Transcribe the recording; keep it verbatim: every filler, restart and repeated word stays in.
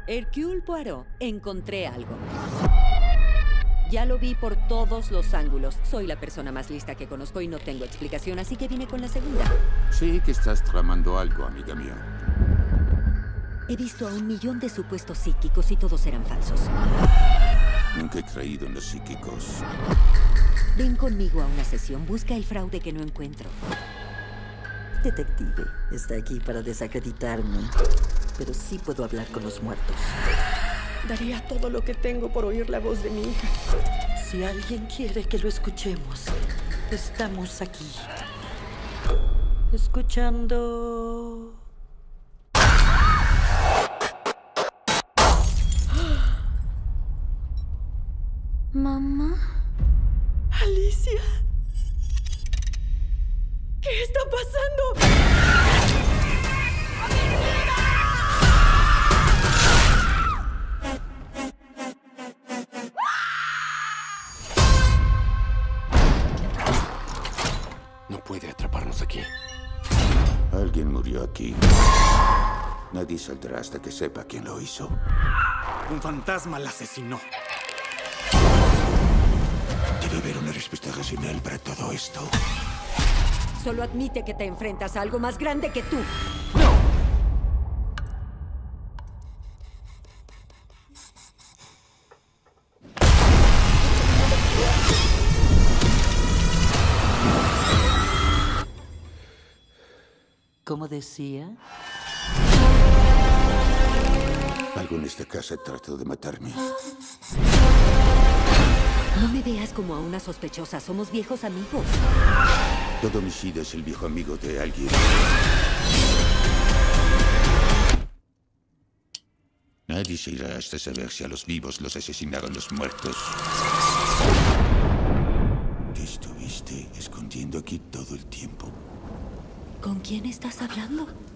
Hercule Poirot, encontré algo. Ya lo vi por todos los ángulos. Soy la persona más lista que conozco y no tengo explicación, así que vine con la segunda. Sé que estás tramando algo, amiga mía. He visto a un millón de supuestos psíquicos y todos eran falsos. Nunca he creído en los psíquicos. Ven conmigo a una sesión. Busca el fraude que no encuentro. Detective, está aquí para desacreditarme. Pero sí puedo hablar con los muertos. Daría todo lo que tengo por oír la voz de mi hija. Si alguien quiere que lo escuchemos, estamos aquí. Escuchando... ¿Mamá? Alicia. ¿Qué está pasando? No puede atraparnos aquí. Alguien murió aquí. Nadie saldrá hasta que sepa quién lo hizo. Un fantasma la asesinó. Debe haber una respuesta racional para todo esto. Solo admite que te enfrentas a algo más grande que tú. ¿Cómo decía? Algo en esta casa trató de matarme. No me veas como a una sospechosa. Somos viejos amigos. Todo homicida es el viejo amigo de alguien. Nadie se irá hasta saber si a los vivos los asesinaron los muertos. ¿Qué estuviste escondiendo aquí todo el tiempo? ¿Con quién estás hablando?